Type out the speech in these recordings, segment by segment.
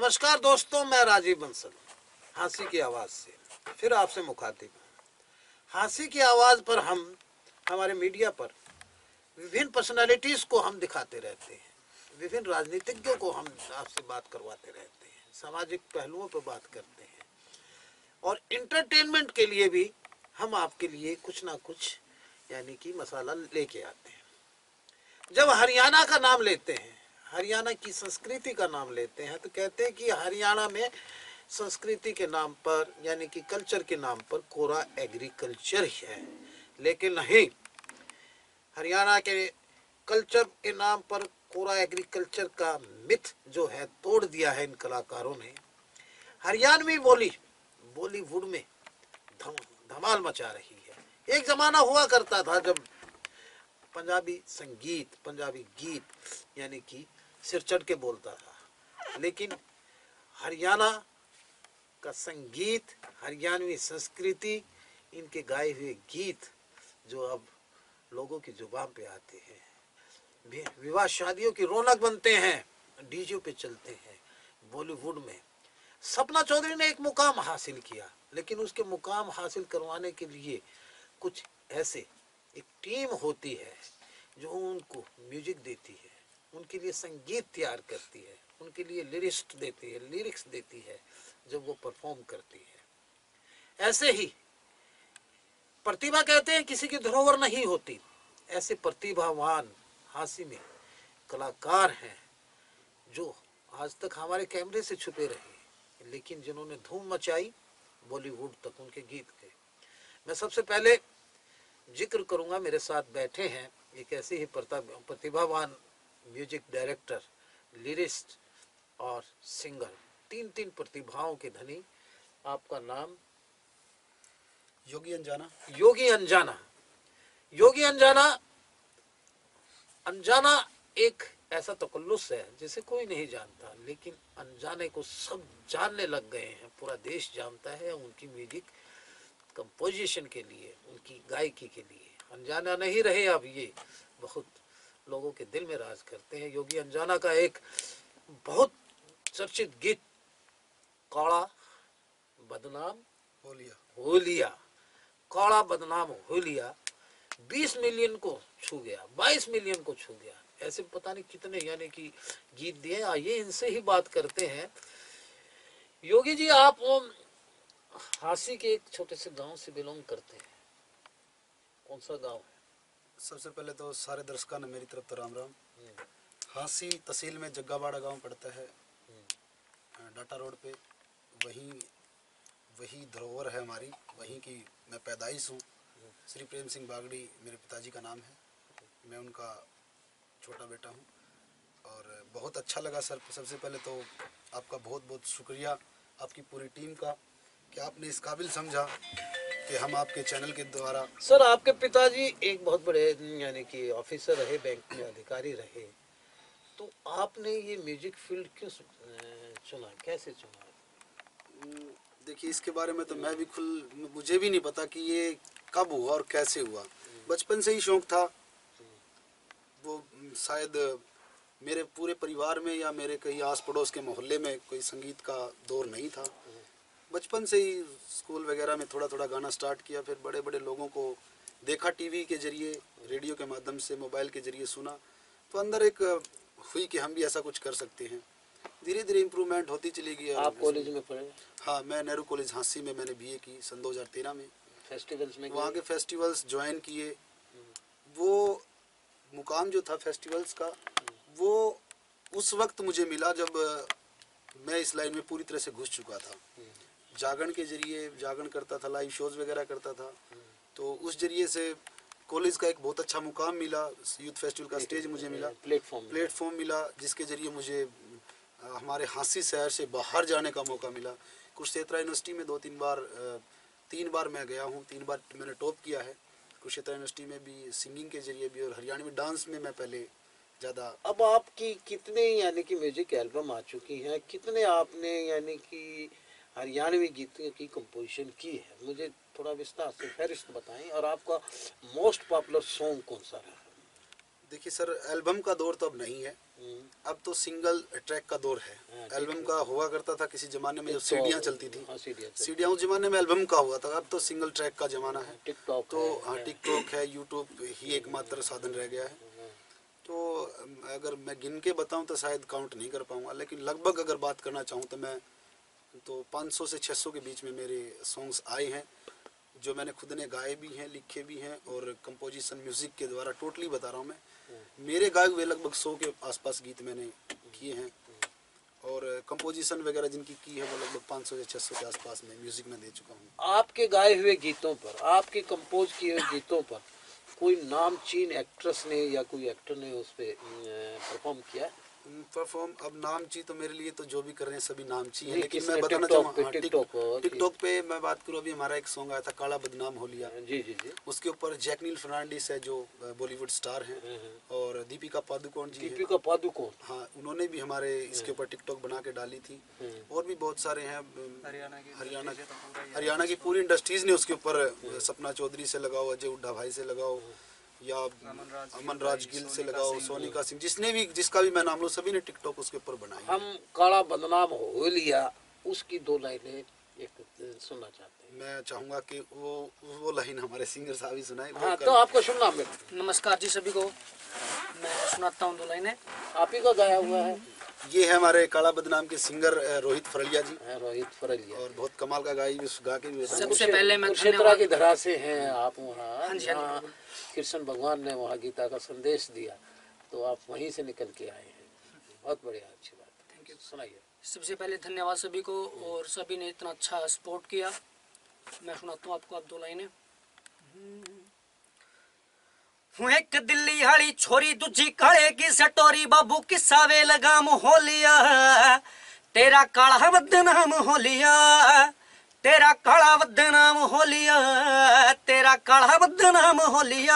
नमस्कार दोस्तों, मैं राजीव बंसल हाँसी की आवाज़ से फिर आपसे मुखातिब हूँ। हाँसी की आवाज़ पर हम हमारे मीडिया पर विभिन्न पर्सनालिटीज़ को हम दिखाते रहते हैं, विभिन्न राजनीतिज्ञों को हम आपसे बात करवाते रहते हैं, सामाजिक पहलुओं पर बात करते हैं और इंटरटेनमेंट के लिए भी हम आपके लिए कुछ ना कुछ यानी कि मसाला लेके आते हैं। जब हरियाणा का नाम लेते हैं, हरियाणा की संस्कृति का नाम लेते हैं, तो कहते हैं कि हरियाणा में संस्कृति के नाम पर यानी कि कल्चर के नाम पर कोरा एग्रीकल्चर ही है। लेकिन नहीं, हरियाणा के कल्चर के नाम पर कोरा एग्रीकल्चर का मिथ जो है तोड़ दिया है इन कलाकारों ने। हरियाणवी बोली बॉलीवुड में धमाल मचा रही है। एक जमाना हुआ करता था जब पंजाबी संगीत, पंजाबी गीत यानी कि सिर चढ़ के बोलता था, लेकिन हरियाणा का संगीत, हरियाणवी संस्कृति, इनके गाए हुए गीत जो अब लोगों की जुबान पे आते हैं, विवाह शादियों की रौनक बनते हैं, डीजे पे चलते हैं। बॉलीवुड में सपना चौधरी ने एक मुकाम हासिल किया, लेकिन उसके मुकाम हासिल करवाने के लिए कुछ ऐसे एक टीम होती है जो उनको म्यूजिक देती है, उनके लिए संगीत तैयार करती है, उनके लिए लिरिस्ट देती है, लिरिक्स देती है, जब वो परफॉर्म करती है। ऐसे ही प्रतिभा कहते हैं किसी की धरोहर नहीं होती। ऐसे प्रतिभावान हाँसी में कलाकार हैं जो आज तक हमारे कैमरे से छुपे रहे, लेकिन जिन्होंने धूम मचाई बॉलीवुड तक उनके गीत के। मैं सबसे पहले जिक्र करूंगा, मेरे साथ बैठे हैं एक ऐसे ही प्रतिभावान म्यूजिक डायरेक्टर, लिरिस्ट और सिंगर, तीन प्रतिभाओं के धनी। आपका नाम? योगी अंजाना। योगी अंजाना। योगी अंजाना, अंजाना एक ऐसा तकल्लुस है जिसे कोई नहीं जानता, लेकिन अनजाने को सब जानने लग गए हैं। पूरा देश जानता है उनकी म्यूजिक कंपोजिशन के लिए, उनकी गायकी के लिए। अनजाना नहीं रहे अब, ये बहुत लोगों के दिल में राज करते हैं। योगी अंजाना का एक बहुत चर्चित गीत काला बदनाम होलिया, काला बदनाम होलिया 20 मिलियन को छू गया, 22 मिलियन को छू गया। ऐसे पता नहीं कितने यानी कि गीत दिए। आइए इनसे ही बात करते हैं। योगी जी, आप हाँसी के एक छोटे से गांव से बिलोंग करते हैं, कौन सा गांव है? सबसे पहले तो सारे दर्शकों ने मेरी तरफ तो राम राम। हाँसी तहसील में जग्गाबाड़ा गांव पड़ता है, डाटा रोड पे। वही धरोहर है हमारी, वहीं की मैं पैदाइश हूँ। श्री प्रेम सिंह बागड़ी मेरे पिताजी का नाम है, मैं उनका छोटा बेटा हूँ। और बहुत अच्छा लगा सर, सबसे पहले तो आपका बहुत बहुत शुक्रिया, आपकी पूरी टीम का, कि आपने इस काबिल समझा कि हम आपके चैनल के द्वारा। सर, आपके पिताजी एक बहुत बड़े यानी कि ऑफिसर रहे, बैंक में अधिकारी रहे, तो आपने ये म्यूजिक फील्ड क्यों चुना, कैसे चुना? देखिए, इसके बारे में तो मैं भी मुझे भी नहीं पता कि ये कब हुआ और कैसे हुआ। बचपन से ही शौक था। वो शायद मेरे पूरे परिवार में या मेरे कहीं आस पड़ोस के मोहल्ले में कोई संगीत का दौर नहीं था। बचपन से ही स्कूल वगैरह में थोड़ा थोड़ा गाना स्टार्ट किया, फिर बड़े बड़े लोगों को देखा, टीवी के जरिए, रेडियो के माध्यम से, मोबाइल के जरिए सुना, तो अंदर एक हुई कि हम भी ऐसा कुछ कर सकते हैं। धीरे धीरे इम्प्रूवमेंट होती चली गई। आप कॉलेज में पढ़े? हाँ, मैं नेहरू कॉलेज हाँसी में मैंने BA की सन 2013 में। फेस्टिवल्स में वहाँ के फेस्टिवल्स ज्वाइन किए। वो मुकाम जो था फेस्टिवल्स का, वो उस वक्त मुझे मिला जब मैं इस लाइन में पूरी तरह से घुस चुका था। जागरण के जरिए जागरण करता था, लाइव शोज वगैरह करता था, तो उस जरिए से कॉलेज का एक बहुत अच्छा मुकाम मिला, यूथ फेस्टिवल का स्टेज मुझे मिला, प्लेटफॉर्म मिला, जिसके जरिए मुझे हमारे हाँसी शहर से बाहर जाने का मौका मिला। कुरुक्षेत्र यूनिवर्सिटी में 3 बार मैं गया हूँ, 3 बार मैंने टॉप किया है कुरुक्षेत्र यूनिवर्सिटी में भी, सिंगिंग के जरिए भी, और हरियाणवी डांस में मैं पहले ज़्यादा। अब आपकी कितने यानी कि म्यूजिक एल्बम आ चुकी हैं, कितने आपने यानी कि हरियाणवी गीतों की कंपोजिशन की है? मुझे थोड़ा विस्तार से फहरिस्त बताएं। और आपका मोस्ट पॉपुलर सॉन्ग कौन सा रहा? देखिए सर, एल्बम का दौर तो अब नहीं है, अब तो सिंगल ट्रैक का दौर है। एल्बम का हुआ करता था किसी जमाने में, जब सीडियाँ चलती थी, सीडियाँ उस जमाने में एल्बम का हुआ था। अब तो सिंगल ट्रैक का जमाना है। टिकटॉक तो हाँ, टिकटॉक है, यूट्यूब ही एकमात्र साधन रह गया है। तो अगर मैं गिन के बताऊं तो शायद काउंट नहीं कर पाऊंगा, लेकिन लगभग अगर बात करना चाहूँ तो मैं तो 500 से 600 के बीच में मेरे सॉन्ग्स आए हैं, जो मैंने खुद ने गाए भी हैं, लिखे भी हैं, और कंपोजिशन म्यूज़िक के द्वारा टोटली बता रहा हूँ मैं, मेरे गाए हुए लगभग 100 के आसपास गीत मैंने किए हैं, और कंपोजिशन वगैरह जिनकी की है वो लगभग 500 से 600 के आसपास में म्यूज़िक में दे चुका हूँ। आपके गाए हुए गीतों पर, आपके कंपोज किए हुए गीतों पर कोई नामचीन एक्ट्रेस ने या कोई एक्टर ने उस पर परफॉर्म किया है? परफॉर्म अब नामची तो मेरे लिए तो जो भी कर रहे हैं सभी नामची हैं, नहीं, लेकिन किसने मैं बताना टिकटॉक चाहूँगा पे, टिकटॉक पे मैं बात करूँ, अभी हमारा एक सॉन्ग आया था काला बदनाम हो लिया, जी जी जी, उसके ऊपर जैकनील फर्नांडिस है जो बॉलीवुड स्टार हैं, और दीपिका पादुकोण जी हैं। दीपिका पादुकोण, हाँ, उन्होंने भी हमारे इसके ऊपर टिकटॉक बना के डाली थी, और भी बहुत सारे हैं। हरियाणा की पूरी इंडस्ट्रीज ने उसके ऊपर, सपना चौधरी से लगाओ, अजय हुड्डा भाई से लगाओ, या अमन राज गिल से लगाओ, सोनिका सिंह, जिसने भी, जिसका भी मैं नाम लूँ, सभी ने टिकटॉक उसके ऊपर बनाई। हम काला बदनाम हो लिया उसकी 2 लाइनें एक सुनना चाहते हैं। मैं चाहूँगा कि वो लाइन हमारे सिंगर साहब ही सुनाए। हाँ, तो आपको सुनना मेरे। नमस्कार जी सभी को, मैं सुनाता हूँ 2 लाइनें। आप ही का गाया हुआ है? ये है हमारे काला बदनाम के सिंगर रोहित फरलिया जी, रोहित फरलिया, और बहुत कमाल का गा के भी। सबसे पहले मैं कुरुक्षेत्र की धरा से हैं आप वहाँ, हाँ जी, जहाँ कृष्ण भगवान ने वहाँ गीता का संदेश दिया, तो आप वहीं से निकल के आए हैं। बहुत बढ़िया, अच्छी बात, थैंक यू। सुनाइए। सबसे पहले धन्यवाद सभी को, और सभी ने इतना अच्छा सपोर्ट किया। मैं सुनाता हूँ आपको आप 2 लाइनें। एक दिल्ली हाली छोरी, दूजी काले की सटोरी, बाबू किस्सा वे लगाम हो लिया, तेरा काला बदनाम हो लिया, तेरा काला बदनाम हो लिया, तेरा काला बदनाम हो लिया,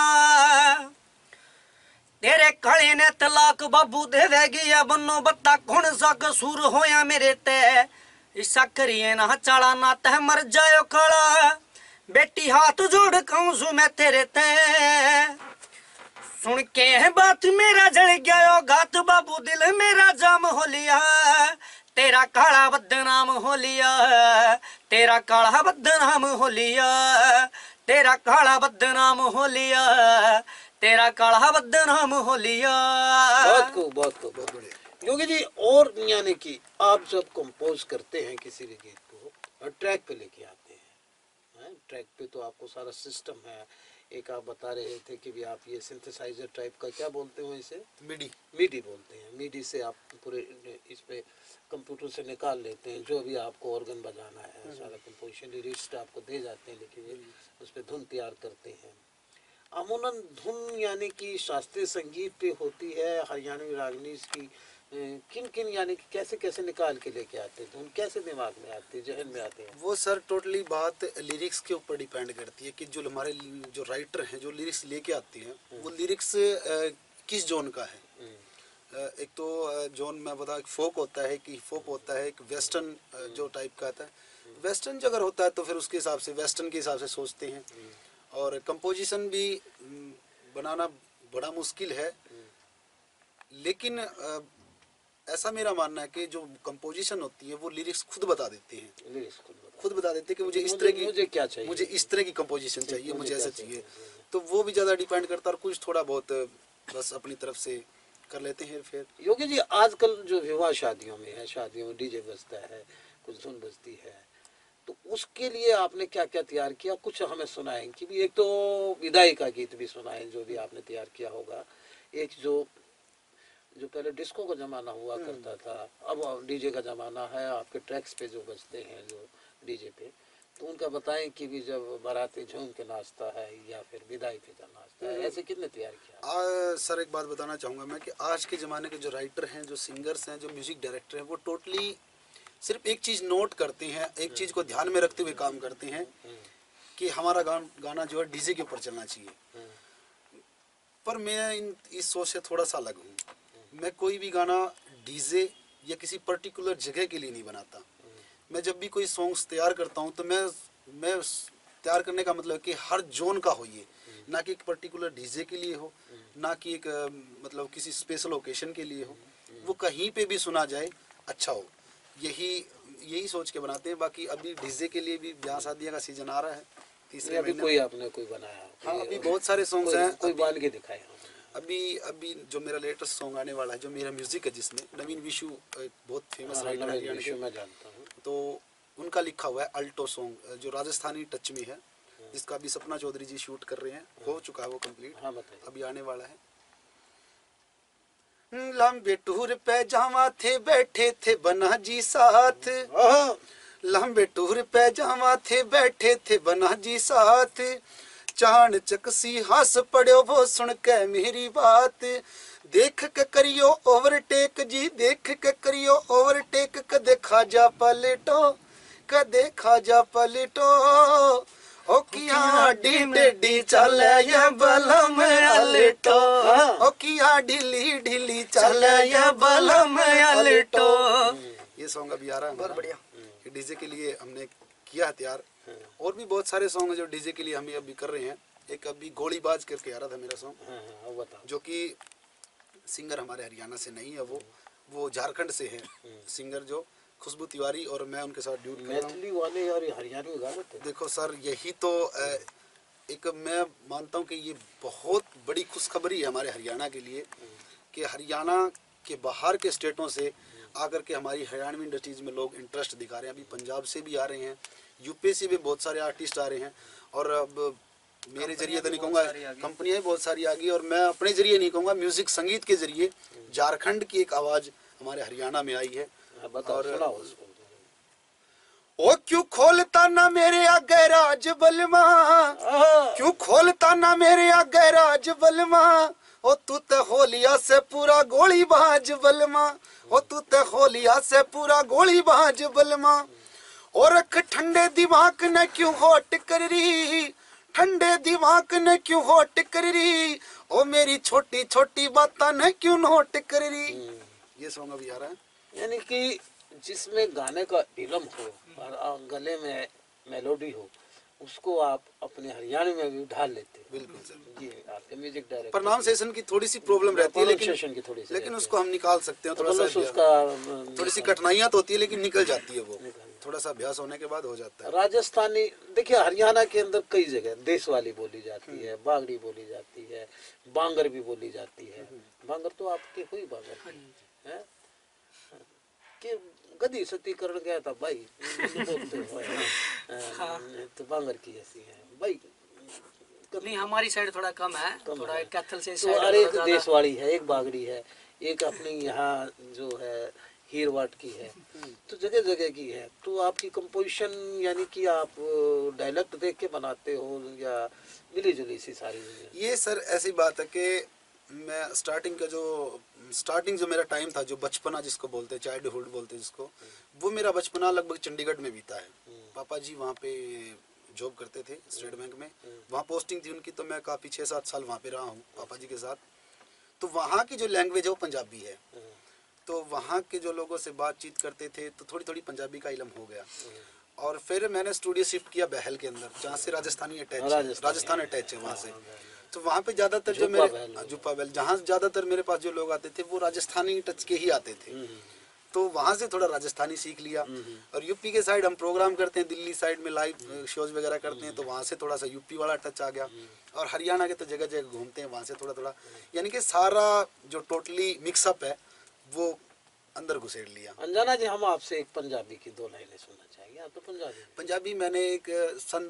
तेरे काले ने तलाक बाबू देवेगी, बनो बत्ता कौन सा कसूर होया मेरे ते, ऐसा करिए ना चाला ना तह मर जायो काला, बेटी हाथ जोड़ कहूँ सू मैं तेरे ते, सुन के है बात मेरा जल गया घात, बाबू दिल मेरा जाम हो लिया, तेरा काला बदनाम हो लिया, तेरा काला बदनाम हो लिया, तेरा काला बदनाम हो लिया, तेरा काला बदनाम हो लिया। बहुत खूब, बहुत खूब, बहुत बढ़िया। योगी जी, और यानी कि आप जब कंपोज करते हैं किसी भी गीत को, ट्रैक पे लेके आते हैं, ट्रैक पे तो आपको सारा सिस्टम है। एक आप बता रहे थे कि भी आप ये सिंथेसाइजर टाइप का क्या बोलते हो इसे? मीडी बोलते हैं। मीडी से आप पूरे इस पे कंप्यूटर से निकाल लेते हैं जो भी आपको ऑर्गन बजाना है, सारा कंपोजिशन लिरिक्स आपको दे जाते हैं, लेकिन उस पर धुन तैयार करते हैं। अमूमन धुन यानी कि शास्त्रीय संगीत पे होती है, हरियाणवी रागनी की किन किन यानी कि कैसे कैसे निकाल के लेके आते हैं धुन, कैसे दिमाग में आती है, जहन में आते हैं? वो सर टोटली बात लिरिक्स के ऊपर डिपेंड करती है कि जो हमारे जो राइटर हैं जो लिरिक्स लेके आते हैं, वो लिरिक्स किस जोन का है। एक तो जोन मैं बता, एक फोक होता है, कि फोक होता है, एक वेस्टर्न जो टाइप का आता है। वेस्टर्न जो अगर होता है तो फिर उसके हिसाब से वेस्टर्न के हिसाब से सोचते हैं, और कंपोजिशन भी बनाना बड़ा मुश्किल है, लेकिन ऐसा मेरा मानना है कि जो कंपोजिशन होती है वो लिरिक्स खुद बता देते हैं, लिरिक्स खुद बता देते हैं कि मुझे इस तरह की, मुझे क्या चाहिए, मुझे इस तरह की कंपोजिशन चाहिए, मुझे ऐसा चाहिए। तो वो भी ज़्यादा डिपेंड करता है, और कुछ थोड़ा बहुत बस अपनी तरफ से कर लेते हैं। फिर योगी जी, आजकल जो विवाह शादियों में है, शादियों में डीजे बजता है, कुछ धुन बजती है, तो उसके लिए आपने क्या क्या तैयार किया? कुछ हमें सुनाएं कि भी, एक तो विदाई का गीत भी सुनाएं जो भी आपने तैयार किया होगा, एक जो पहले डिस्को का जमाना हुआ करता था, अब डीजे का जमाना है, आपके ट्रैक्स पे जो बजते हैं जो डीजे पे, तो उनका बताएं कि भी जब बाराती झूम के नाचता है या फिर विदाई पे जब नाचता है, ऐसे कितने तैयार किया? सर एक बात बताना चाहूँगा मैं कि आज के ज़माने के जो राइटर हैं, जो सिंगर्स हैं, जो म्यूज़िक डायरेक्टर हैं, वो टोटली सिर्फ एक चीज़ नोट करते हैं, एक चीज़ को ध्यान में रखते हुए काम करते हैं कि हमारा गाना जो है डीजे के ऊपर चलना चाहिए। पर मैं इस सोच से थोड़ा सा अलग हूँ। मैं कोई भी गाना डीजे या किसी पर्टिकुलर जगह के लिए नहीं बनाता। मैं जब भी कोई सॉन्ग्स तैयार करता हूँ तो मैं तैयार करने का मतलब कि हर जोन का हो, ये ना कि एक पर्टिकुलर डीजे के लिए हो, ना कि एक मतलब किसी स्पेशल ओकेशन के लिए हो, वो कहीं पे भी सुना जाए अच्छा हो, यही सोच के बनाते हैं। बाकी अभी डीजे के लिए भी ब्याह शादियाँ का सीजन आ रहा है तीसरे अभी महीने कोई में। आपने कोई बनाया? हाँ, अभी बहुत सारे सॉन्ग्स हैं। कोई बाल के दिखाए अभी जो मेरा लेटेस्ट सॉन्ग आने वाला है, जो मेरा म्यूजिक है, जिसमें नवीन विशु एक बहुत फेमस राइटर है हरियाणा के, मैं जानता हूँ। तो उनका लिखा हुआ है अल्टो सॉन्ग जो राजस्थानी टच में है, जिसका अभी सपना चौधरी जी शूट कर रहे हैं, हो चुका है वो कंप्लीट। हाँ बताइए। अभी आने वाला है। लंबे टूर पे जावा थे, बैठे थे बना जी साथ, लंबे टूर पे जावा थे, बैठे थे बना जी साथ, चाण चकसी हंस पड़ो वो सुन के मेरी बात, देख के करियो ओवरटेक जी, देख के करियो ओवरटेक, कदे खाजा पलटो, कदे खाजा पलटो, ओ किया डी चले ये बलम अलटो, ओ किया ढीली ढीली चले ये बलम अलटो। ये सॉन्ग अभी आ रहा है, बहुत बढ़िया। ये डीजे के लिए हमने किया है तैयार। और भी बहुत सारे सॉन्ग हैं जो डीजे के लिए हम अभी कर रहे हैं। एक अभी गोलीबाज करके आ रहा था मेरा सॉन्ग, जो कि सिंगर हमारे हरियाणा से नहीं है, वो झारखंड से है सिंगर, जो खुशबू तिवारी, और मैं उनके साथ ड्यूट कर रहा हूं। मैथिली वाले और हरियाणवी गा लेते हैं। देखो सर, यही तो एक मैं मानता हूं कि ये बहुत बड़ी खुशखबरी है हमारे हरियाणा के लिए, कि हरियाणा के बाहर के स्टेटों से आकर के हमारी हरियाणवी इंडस्ट्रीज में लोग इंटरेस्ट दिखा रहे हैं। अभी पंजाब से भी आ रहे हैं, यूपी से भी बहुत सारे आर्टिस्ट आ रहे हैं, और अब मेरे जरिए तो नहीं कहूँगा, कंपनियाँ भी बहुत सारी आ गई, और मैं अपने जरिए नहीं कहूँगा, म्यूजिक संगीत के जरिए झारखंड की एक आवाज़ हमारे हरियाणा में आई है। और ओ क्यों खोलता ना मेरे आगे राज बलमा, क्यों खोलता ना मेरे आगे राज बलमा, ओ तू ते होलिया से पूरा गोली बाज बलमा, ओ तू ते होलिया से पूरा गोली बाज बलमा, और रख ठंडे दिमाग ने क्यों होट कर रही, ठंडे दिमाग ने क्यों होट कर रही, ओ मेरी छोटी छोटी बातें ने क्यों नोट कर रही। ये सॉन्ग अभी आ रहा है। यानी कि जिसमें गाने का इलम हो और गले में मेलोडी हो, उसको आप अपने हरियाणा में भी ढाल लेते हैं। बिल्कुल सर। ये आपके म्यूजिक डायरेक्टर प्रोनाउंसिएशन की थोड़ी सी प्रॉब्लम रहती है, की लेकिन उसको हम निकाल सकते हैं। थोड़ा सा उसका थोड़ी सी कठिनाइयाँ तो होती है, लेकिन निकल जाती है वो, थोड़ा सा अभ्यास होने के बाद हो जाता है। राजस्थानी देखिए, हरियाणा के अंदर कई जगह देशवाली बोली जाती है, बागड़ी बोली जाती है, बांगर भी बोली जाती है। बांगर तो आपके हुई बांगर है कि गदी सतीकरण गया था भाई, तो बांगर की ऐसी है भाई। नहीं, हमारी साइड थोड़ा कम है, थोड़ा कैथल से तो और एक देशवाड़ी है, एक बागड़ी है, एक अपने यहाँ जो है हीरवाट की है, तो जगह जगह की है। तो आपकी कंपोजिशन यानी कि आप डायलेक्ट देख के बनाते हो या मिली जुली सी सारी? ये सर ऐसी बात है कि मैं स्टार्टिंग जो मेरा टाइम था, जो बचपना जिसको बोलते हैं, चाइल्डहुड बोलते हैं जिसको, वो मेरा बचपना लगभग चंडीगढ़ में बीता है। पापा जी वहाँ पे जॉब करते थे स्टेट बैंक में, वहाँ पोस्टिंग थी उनकी, तो मैं काफ़ी 6-7 साल वहाँ पे रहा हूँ पापा जी के साथ। तो वहाँ की जो लैंग्वेज है वो पंजाबी है, तो वहाँ के जो लोगों से बातचीत करते थे तो थोड़ी थोड़ी पंजाबी का इलम हो गया। और फिर मैंने स्टूडियो शिफ्ट किया बहल के अंदर, जहाँ से राजस्थान अटैच है वहाँ से। तो वहाँ पे ज़्यादातर जो मेरे जुप्पा बेल, जहाँ ज़्यादातर मेरे पास जो लोग आते थे वो राजस्थानी टच के ही आते थे, तो वहाँ से थोड़ा राजस्थानी सीख लिया। और यूपी के साइड हम प्रोग्राम करते हैं, दिल्ली साइड में लाइव शोज वगैरह करते हैं, तो वहाँ से थोड़ा सा यूपी वाला टच आ गया। और हरियाणा के तो जगह जगह घूमते हैं, वहाँ से थोड़ा थोड़ा, यानी कि सारा जो टोटली मिक्सअप है वो अंदर घुसेड़ लिया। अंजना जी, हम आपसे एक पंजाबी की 2 लाइनें सुनना चाहेंगे। आप तो पंजाबी मैंने एक सन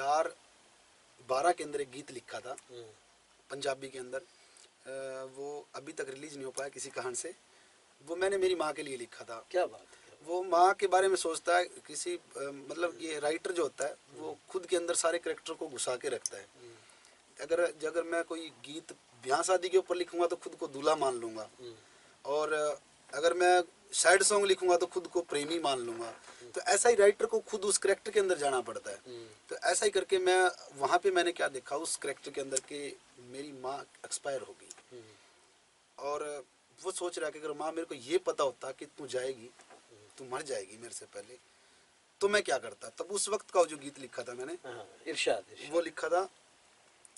2012 के अंदर एक गीत लिखा था पंजाबी के अंदर, वो अभी तक रिलीज नहीं हो पाया किसी कारण से। वो मैंने मेरी माँ के लिए लिखा था। क्या बात है। वो माँ के बारे में सोचता है, किसी मतलब ये राइटर जो होता है वो खुद के अंदर सारे कैरेक्टर को घुसा के रखता है। अगर मैं कोई गीत ब्याह शादी के ऊपर लिखूंगा तो खुद को दूल्हा मान लूँगा, और अगर मैं सैड सॉन्ग लिखूंगा तो खुद को प्रेमी मान लूँगा। तो ऐसा ही राइटर को खुद उस कैरेक्टर के अंदर जाना पड़ता है। तो ऐसा ही करके मैं वहाँ पे मैंने क्या देखा उस कैरेक्टर के अंदर कि मेरी माँ एक्सपायर हो गई, और वो सोच रहा है कि अगर माँ मेरे को ये पता होता कि तू जाएगी, तू मर जाएगी मेरे से पहले, तो मैं क्या करता। तब उस वक्त का जो गीत लिखा था मैंने, इरशाद वो लिखा था,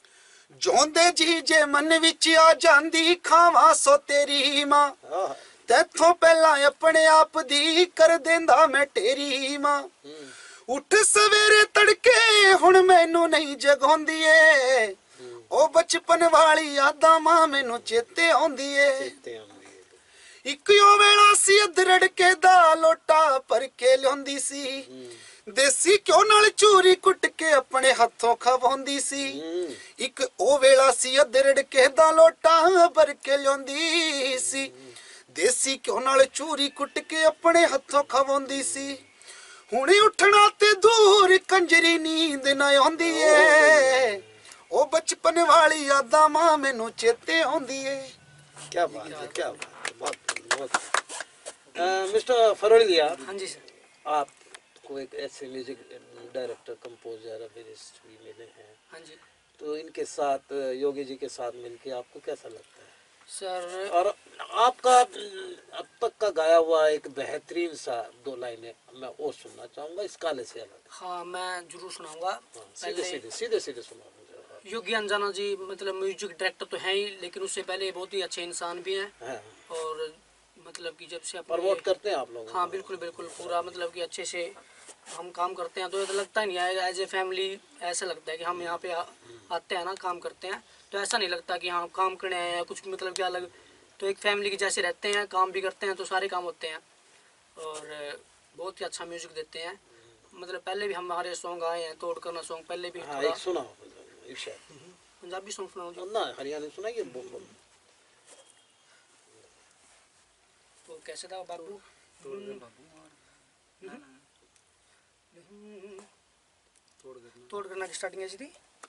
जोंदे जी जे मन विच आ जांदी खावा सो तेरी मां तैथों पहला अपने आप दी कर देंदा मैं तेरी मां उठ सवेरे तड़के हुण मैनू नहीं जगाउंदी ए ओ बचपन वाली यादां मां मैनू चेते आउंदी ए ਇੱਕ ਉਹ ਵੇਲਾ ਸੀ ਅਦਰੜ ਕੇ ਦਾ ਲੋਟਾ ਭਰ ਕੇ ਲਿਆਉਂਦੀ ਸੀ ਦੇਸੀ ਘਿਓ ਨਾਲ ਚੂਰੀ ਕੁੱਟ ਕੇ ਆਪਣੇ ਹੱਥੋਂ ਖਵਾਉਂਦੀ ਸੀ ਇੱਕ ਉਹ ਵੇਲਾ ਸੀ ਅਦਰੜ ਕੇ ਦਾ ਲੋਟਾ ਭਰ ਕੇ ਲਿਆਉਂਦੀ ਸੀ ਦੇਸੀ ਘਿਓ ਨਾਲ ਚੂਰੀ ਕੁੱਟ ਕੇ ਆਪਣੇ ਹੱਥੋਂ ਖਵਾਉਂਦੀ ਸੀ ਹੁਣੇ ਉੱਠਣਾ ਤੇ ਦੂਰ ਕੰਜਰੀ ਨੀਂਦ ਨਾ ਆਉਂਦੀ ਏ ਉਹ ਬਚਪਨ ਵਾਲੀ ਯਾਦਾਂ ਮਾਂ ਮੈਨੂੰ ਚੇਤੇ ਆਉਂਦੀ ਏ क्या बात है, क्या बात है, बहुत मिस्टर फरोलिया, हाँ जी सर। आपको एक ऐसे म्यूजिक डायरेक्टर कंपोजर अभिनेता भी मिले हैं, हाँ जी तो इनके साथ योगी जी के साथ मिलके आपको कैसा लगता है सर। और आपका अब तक का गाया हुआ एक बेहतरीन सा 2 लाइनें मैं और सुनना चाहूँगा इस गाने से अलग। हाँ मैं जरूर सुनाऊंगा। सीधे सीधे सीधे सीधे सुना मुझे। योगी अंजना जी मतलब म्यूजिक डायरेक्टर तो हैं ही, लेकिन उससे पहले बहुत ही अच्छे इंसान भी हैं। हाँ। और मतलब कि जब से प्रमोट करते हैं आप लोग। हाँ बिल्कुल बिल्कुल, पूरा मतलब कि अच्छे से हम काम करते हैं तो ऐसा लगता ही नहीं है एज ए फैमिली। ऐसा लगता है कि हम यहाँ पे आते हैं ना, काम करते हैं तो ऐसा नहीं लगता कि हाँ काम करने आए हैं कुछ, मतलब क्या अलग। तो एक फैमिली के जैसे रहते हैं, काम भी करते हैं तो सारे काम होते हैं और बहुत ही अच्छा म्यूजिक देते हैं। मतलब पहले भी हमारे सॉन्ग आए हैं, तोड़ करना सॉन्ग पहले भी। हाँ, एक सुना पंजाबी सॉन्ग सुनाओ ना, हरियाणवी सुनाइए। तो कैसे था बाबू? तोड़ करना की स्टार्टिंग ऐसी थी।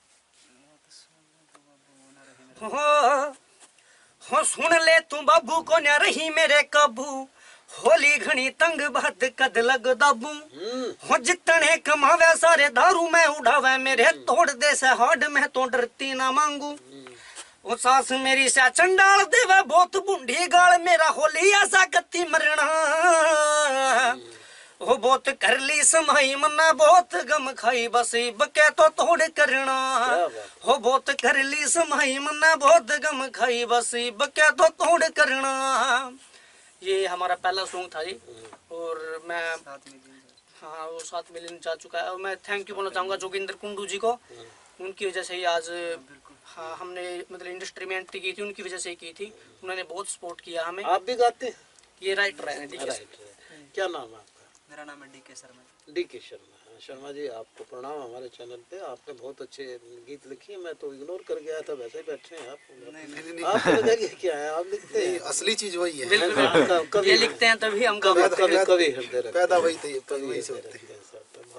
हो सुन ले तू बाबू को न रही मेरे काबू, होली घनी तंग बात कद लग दाबू। हो जितने कमावे सारे दारू में उड़ावे, मेरे तोड़ दे से हाड में तो डरती ना मांगू। ओ सास मेरी से चंडाल देवे बहुत बूढ़ी गाल, मेरा होली ऐसा कत्ती मरना। हो बहुत कर ली समाई मन्ना बहुत गम खाई, बस बके तो तोड़ करना। हो बहुत कर ली समाई मन्ना बहुत गम खाई, बस बके तो तोड़ करना। ये हमारा पहला सॉन्ग था जी। और मैं हाँ वो 7 मिलियन जा चुका है। और मैं थैंक यू बोलना चाहूँगा जोगिंदर कुंडू जी को, उनकी वजह से ही आज हाँ हमने मतलब इंडस्ट्री में एंट्री की थी, उनकी वजह से ही की थी। उन्होंने बहुत सपोर्ट किया हमें। आप भी गाते हैं? ये राइटर है डी के। क्या नाम है आपका? मेरा नाम है डी के शर्मा। डी के शर्मा। शर्मा जी आपको प्रणाम हमारे चैनल पे। आपने बहुत अच्छे गीत लिखे हैं, मैं तो इग्नोर कर गया था, वैसे ही बैठे हैं आप। नहीं आपको लगा कि क्या है, आप लिखते हैं? असली चीज वही है। बिल्कुल ये लिखते हैं तभी हम कभी हृदय पैदा वही थे, वही से होते हैं।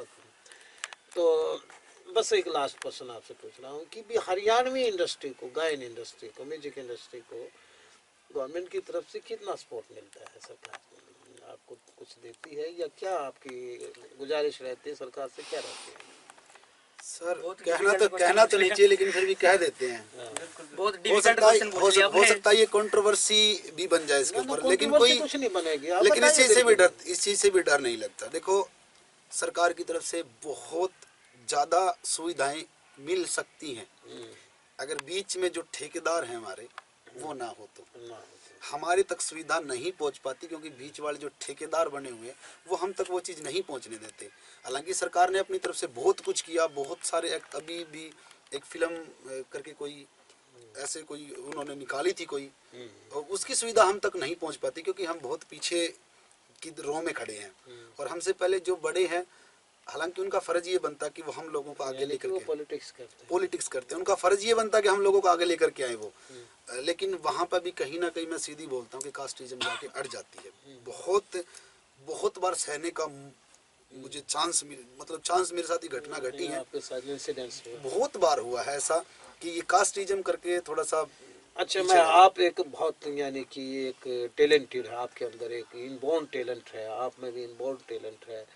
तो बस एक लास्ट क्वेश्चन आपसे पूछ रहा हूँ कि भी हरियाणवी इंडस्ट्री को, गायन इंडस्ट्री को, म्यूजिक इंडस्ट्री को गवर्नमेंट की तरफ से कितना सपोर्ट मिलता है? सरकार आपको कुछ देती है या क्या आपकी गुजारिश रहती है सरकार से, क्या रहती है? सर कहना तो नहीं चाहिए, लेकिन फिर भी कह देते हैं। बहुत हो सकता है ये कंट्रोवर्सी भी बन जाए इसके ऊपर, लेकिन कोई कुछ नहीं बनेगी। लेकिन इस चीज से भी डर नहीं लगता। देखो सरकार की तरफ से बहुत ज्यादा सुविधाएं मिल सकती हैं, अगर बीच में जो ठेकेदार हैं हमारे वो ना हो तो हमारे तक सुविधा नहीं पहुंच पाती, क्योंकि बीच वाले जो ठेकेदार बने हुए हैं वो हम तक वो चीज़ नहीं पहुंचने देते। हालांकि सरकार ने अपनी तरफ से बहुत कुछ किया, बहुत सारे अभी भी एक फिल्म करके कोई ऐसे कोई उन्होंने निकाली थी कोई, और उसकी सुविधा हम तक नहीं पहुंच पाती क्योंकि हम बहुत पीछे की रो में खड़े हैं। और हमसे पहले जो बड़े हैं, हालांकि उनका फर्ज ये बनता कि वो हम लोगों को आगे लेकर के पॉलिटिक्स करते हैं, उनका फर्ज ये बनता कि हम लोगों को आगे लेकर के आए वो। लेकिन वहाँ पर भी कहीं ना कहीं मैं सीधी बोलता हूँ कि कास्टिज्म जाके अड़ जाती है। बहुत बार सहने का मुझे चांस मेरे साथ ही घटना घटी है, बहुत बार हुआ है ऐसा कि ये कास्टिज्म करके थोड़ा सा। अच्छा, मैं आप एक बहुत यानी कि एक टैलेंटेड है, आपके अंदर एक इनबॉर्न टैलेंट है, आप में भी इनबॉर्न टैलेंट है।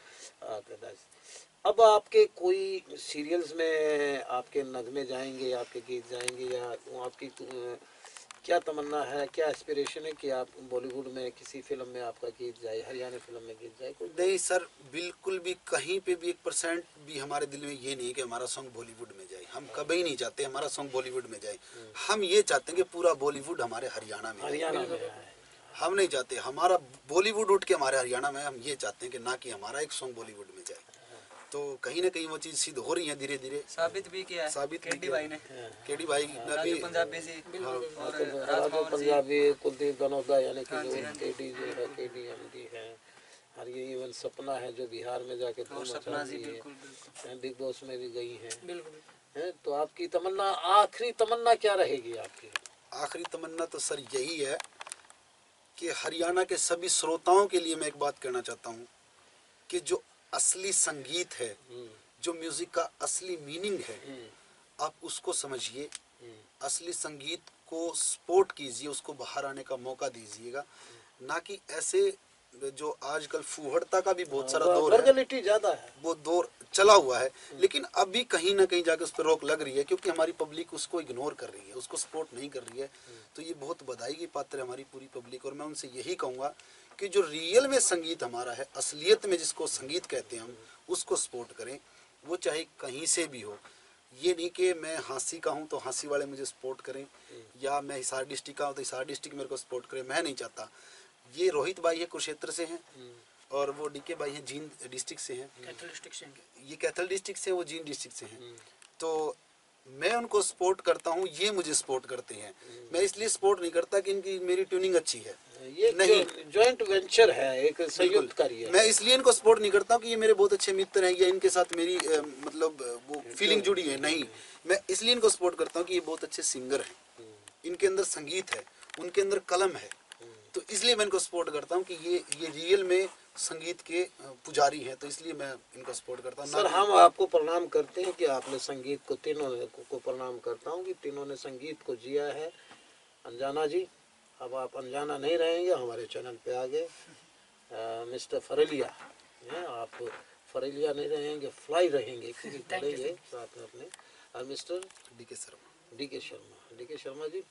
अब आपके कोई सीरियल्स में आपके नगमे जाएंगे, आपके गीत जाएंगे, या आपकी क्या तमन्ना है, क्या एस्पिरेशन है कि आप बॉलीवुड में किसी फिल्म में आपका गीत जाए, हरियाणा फिल्म में गीत जाए? नहीं सर, बिल्कुल भी कहीं पे भी 1% भी हमारे दिल में ये नहीं है कि हमारा सॉन्ग बॉलीवुड में जाए। हम कभी नहीं चाहते हमारा सॉन्ग बॉलीवुड में जाए। हम ये चाहते हैं कि पूरा बॉलीवुड हमारे हरियाणा में जाए। हरियाणा में है। हम नहीं चाहते हमारा बॉलीवुड उठ के हमारे हरियाणा में, हम ये चाहते हैं कि ना कि हमारा एक सॉन्ग बॉलीवुड में जाए। तो कहीं ना कहीं वो चीज़ सिद्ध हो रही है धीरे धीरे, साबित भी किया है साबित भी केडी किया। भाई ने, केडी भाई ने राजू भी पंजाबी जी और राजू राजमोहन जी। पंजाबी, कुलदीप गनौदा, यानी कि हाँ जी, जो हाँ जी। केडी जो है, KDMD है, और ये इवन सपना है जो बिहार में जाके धूम और मचा सपना जी रही है, बिल्कुल बिल्कुल बिग बॉस में भी गई हैं। बिल्कुल। हैं, तो आपकी तमन्ना, आखिरी तमन्ना क्या रहेगी आपकी? आखिरी तमन्ना तो सर यही है कि हरियाणा के सभी श्रोताओं के लिए मैं एक बात कहना चाहता हूँ कि जो असली संगीत है, जो म्यूजिक का असली मीनिंग है, आप उसको समझिए, असली संगीत को सपोर्ट कीजिए, उसको बाहर आने का मौका दीजिएगा, ना कि ऐसे जो आजकल फूहड़ता का भी बहुत सारा दौर है, वर्गलिटी ज्यादा है, वो दौर चला हुआ है, लेकिन अभी कहीं ना कहीं जाकर उस पर रोक लग रही है, क्योंकि हमारी पब्लिक उसको इग्नोर कर रही है, उसको सपोर्ट नहीं कर रही है। तो ये बहुत बधाई की पात्र है हमारी पूरी पब्लिक, और मैं उनसे यही कहूँगा कि जो रियल में संगीत हमारा है, असलियत में जिसको संगीत कहते हैं हम, उसको सपोर्ट करें, वो चाहे कहीं से भी हो। ये नहीं कि मैं हाँसी का हूँ तो हाँसी वाले मुझे सपोर्ट करें, या मैं हिसार डिस्ट्रिक्ट का हूँ तो हिसार डिस्ट्रिक्ट मेरे को सपोर्ट करें, मैं नहीं चाहता। ये रोहित भाई है कुरुक्षेत्र से हैं, और वो DK भाई हैं जींद डिस्ट्रिक्ट से हैं, ये कैथल डिस्ट्रिक्ट से, वो जींद डिस्ट्रिक्ट से हैं। तो मैं उनको सपोर्ट करता हूँ, ये मुझे सपोर्ट करते हैं। मैं इसलिए सपोर्ट नहीं करता कि इनकी मेरी ट्यूनिंग अच्छी है, ये नहीं, जॉइंट वेंचर है, एक संयुक्त कार्य है। मैं इसलिए इनको सपोर्ट नहीं करता हूँ कि ये मेरे बहुत अच्छे मित्र हैं या इनके साथ मेरी मतलब वो फीलिंग जुड़ी है, नहीं। मैं इसलिए इनको सपोर्ट करता हूँ कि ये बहुत अच्छे सिंगर हैं, इनके अंदर संगीत है, उनके अंदर कलम है, तो इसलिए मैं इनको सपोर्ट करता हूँ कि ये रियल में संगीत के पुजारी हैं, तो इसलिए मैं इनको सपोर्ट करता हूँ। सर, हम आपको प्रणाम करते हैं कि आपने संगीत को, तीनों को प्रणाम करता हूँ कि तीनों ने संगीत को जिया है। अनजाना जी, अब आप अनजाना नहीं रहेंगे, हमारे चैनल पे आ गए। मिस्टर फरेलिया हैं, आप फरेलिया नहीं रहेंगे, फ्लाई रहेंगे, क्योंकि पढ़ेंगे साथ में अपने। और mister DK Sharma, DK Sharma ji,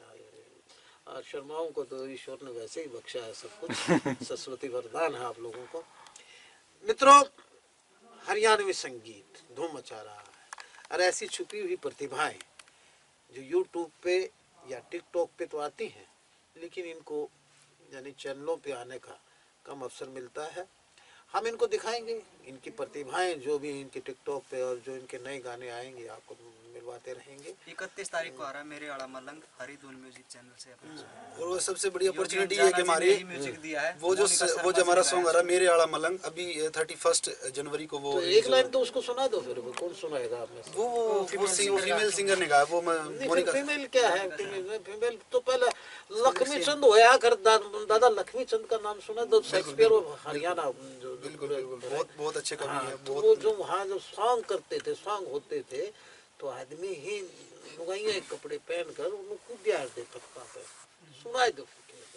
और शर्माओं को तो ईश्वर ने वैसे ही बख्शा है सब कुछ, सरस्वती वरदान है आप लोगों को। मित्रों, हरियाणवी संगीत धूम मचा रहा है, और ऐसी छुपी हुई प्रतिभाएं जो यूट्यूब पे या टिकटॉक पे तो आती हैं, लेकिन इनको यानी चैनलों पे आने का कम अवसर मिलता है। हम इनको दिखाएंगे, इनकी प्रतिभाएं जो भी इनके टिकटॉक पे और जो इनके नए गाने आएंगे आपको मिलवाते रहेंगे। 31 तारीख को आ रहा है मेरे आड़ा मलंग हरिधुन म्यूजिक चैनल से अपने। और वो सबसे बड़ी अपॉर्चुनिटी है जाना कि जी ने हमारी ही म्यूजिक दिया है, वो जो मोनिका शर्मा वो जी जो हमारा ने सॉन्ग आ गाया रहा है मेरे आड़ा मलंग, अभी 31 जनवरी को वो तो एक लाइन तो उसको सुना दो, फिर वो कौन सुनाएगा आप में से? वो फीमेल सिंगर ने गाया, वो मोनिका। फीमेल क्या है? फीमेल तो पहले लक्ष्मी चंद होया कर, दादा लक्ष्मी चंद का नाम सुना दो, शेक्सपियर और हरियाणा जो बिल्कुल बिल्कुल, बहुत बहुत अच्छे कवि हाँ, हैं, तो वो बहुत। जो वहाँ जो सॉन्ग करते थे, सॉन्ग होते थे, तो आदमी ही लुगाइया कपड़े पहनकर उनको प्यार दे पत्ता पे सुनाए दो,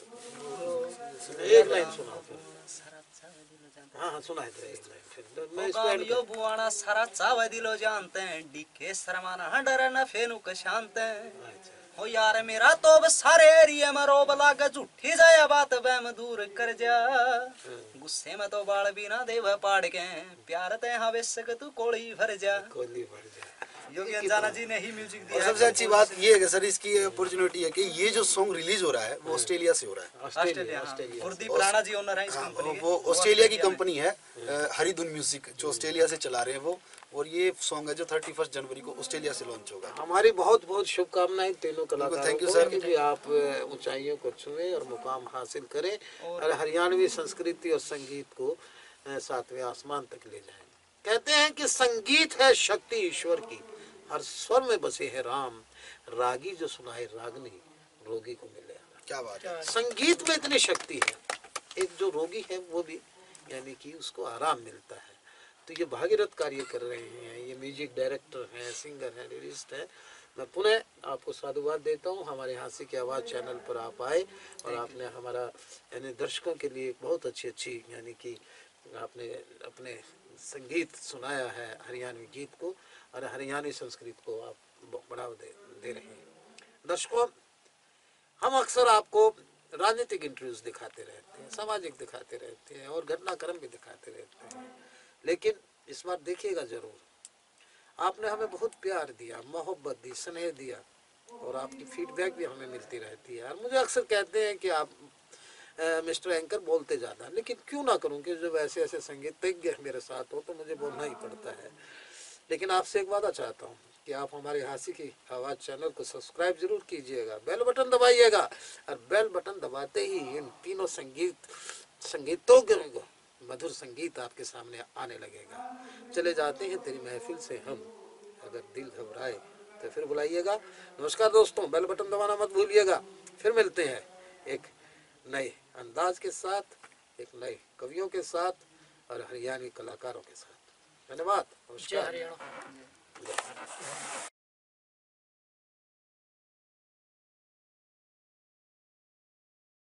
एक लाइन सुनाओ फिर। हाँ सुनाए दो एक लाइन फिर, मैं इसको ऐड यो बुआना सारा चावे दिलो जानते हैं, DK शर्मा ना डर न फेनु क शांत है। हो यार मेरा तो बस सारे एरिया में रोब लागे, झूठी जाया बात वहम दूर कर जा, गुस्से में तो बाल भी ना देव पाड़ के, प्यार ते हाँ बेशक तू कोली भर जा। कोहली भर जाए। योगी अंजाना जी ने ही म्यूजिक और दिया सबसे अच्छी बात ये है कि सर इसकी अपॉर्चुनिटी है कि ये जो सॉन्ग रिलीज हो रहा है वो ऑस्ट्रेलिया से हो रहा है। ऑस्ट्रेलिया। गुरदीप राणा जी ओनर है इस हाँ, कंपनी के, वो ऑस्ट्रेलिया की कंपनी है, हरिधुन म्यूजिक, जो ऑस्ट्रेलिया से चला रहे हैं वो, और ये सॉन्ग है जो 31 जनवरी को ऑस्ट्रेलिया से लॉन्च होगा। हमारी बहुत बहुत शुभकामनाएं तीनों कलाकारों thank you, को, sir. कि भी आप ऊंचाइयों को छुएं और मुकाम हासिल करें, और हरियाणवी संस्कृति और संगीत को सातवें आसमान तक ले जाएं। कहते हैं कि संगीत है शक्ति ईश्वर की, हर स्वर में बसे है राम, रागी जो सुनाए रागनी, रोगी को मिले आराम। क्या बात है। संगीत में इतनी शक्ति है, एक जो रोगी है वो भी यानी कि उसको आराम मिलता है। तो ये भागीरथ कार्य कर रहे हैं, ये म्यूजिक डायरेक्टर हैं, सिंगर हैं, लिरिस्ट हैं। मैं पुनः आपको साधुवाद देता हूँ, हमारे हाँसी की आवाज़ चैनल पर आप आए और आपने हमारा यानी दर्शकों के लिए बहुत अच्छी यानी कि आपने अपने संगीत सुनाया है, हरियाणवी गीत को और हरियाणवी संस्कृति को आप बढ़ावा दे रहे हैं। दर्शकों, हम अक्सर आपको राजनीतिक इंटरव्यूज दिखाते रहते हैं, सामाजिक दिखाते रहते हैं और घटनाक्रम भी दिखाते रहते हैं, लेकिन इस बार देखिएगा जरूर, आपने हमें बहुत प्यार दिया, मोहब्बत दी, स्नेह दिया, और आपकी फीडबैक भी हमें मिलती रहती है। और मुझे अक्सर कहते हैं कि आप मिस्टर एंकर बोलते ज़्यादा, लेकिन क्यों ना करूं कि जब ऐसे ऐसे संगीतज्ञ मेरे साथ हो तो मुझे बोलना ही पड़ता है। लेकिन आपसे एक वादा चाहता हूं कि आप हमारे हांसी की आवाज़ चैनल को सब्सक्राइब जरूर कीजिएगा, बेल बटन दबाइएगा, और बेल बटन दबाते ही इन तीनों संगीतों के मधुर संगीत आपके सामने आने लगेगा। चले जाते हैं तेरी महफिल से हम, अगर दिल घबराए तो फिर बुलाइएगा। नमस्कार दोस्तों, बेल बटन दबाना मत भूलिएगा। फिर मिलते हैं एक नए अंदाज के साथ, एक नए कवियों के साथ और हरियाणवी कलाकारों के साथ। धन्यवाद, जय नमस्कार। हरियाणा।